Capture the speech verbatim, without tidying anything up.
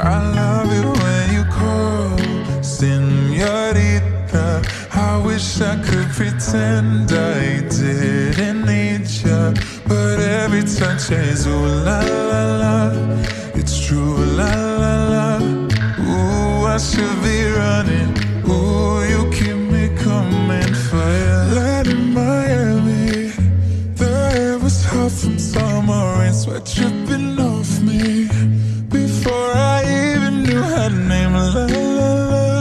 I love it when you call señorita. I wish I could pretend I didn't need ya, but every touch is ooh la la la. It's true, la la la. Ooh, I should be running,